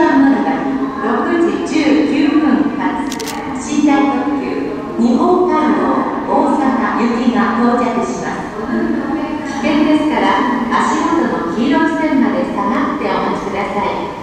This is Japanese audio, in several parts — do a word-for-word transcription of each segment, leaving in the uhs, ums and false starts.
ばん乗り場にろくじじゅうきゅうふん発寝台特急日本海道大阪行きが到着します。危険ですから足元の黄色い線まで下がってお待ちください。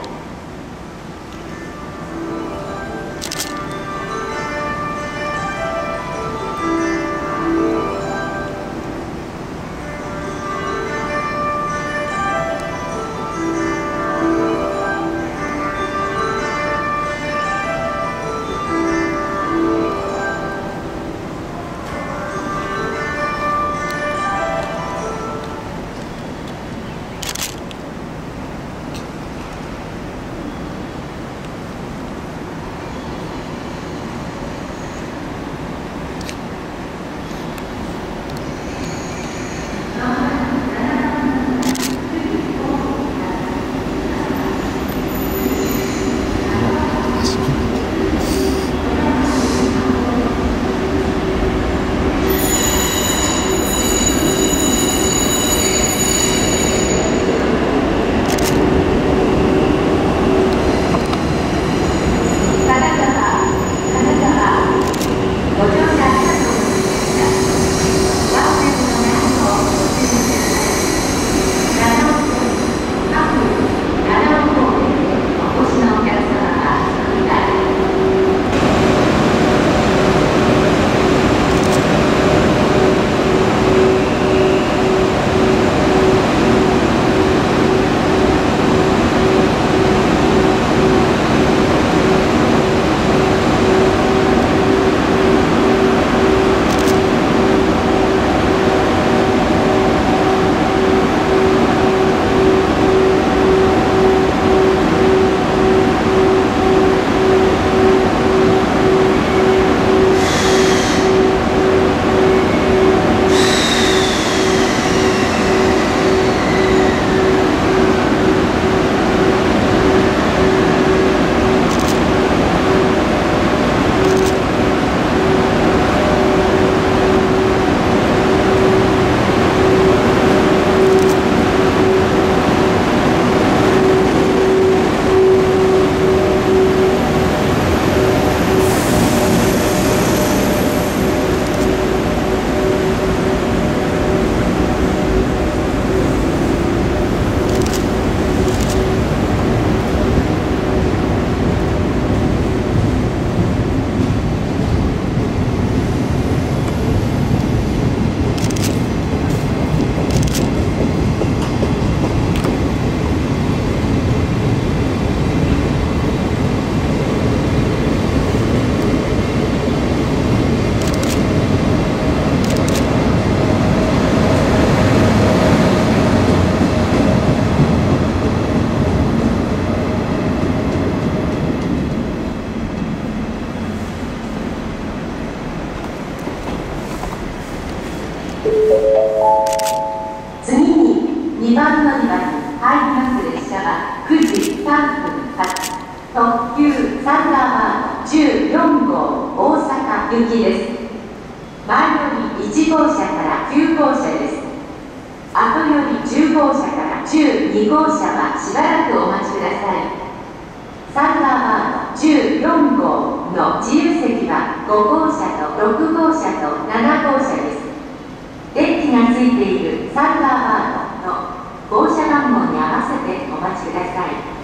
次ににばん乗り場に入ります列車はくじさんぷん発特急サンダーバードじゅうよんごう大阪行きです。前よりいちごうしゃからきゅうごうしゃです。後よりじゅうごうしゃからじゅうにごうしゃはしばらくお待ちください。サンダーバードじゅうよんごうの自由席はごごうしゃとろくごうしゃとななごうしゃです。電気がついているサンダーバードの号車番号に合わせてお待ちください。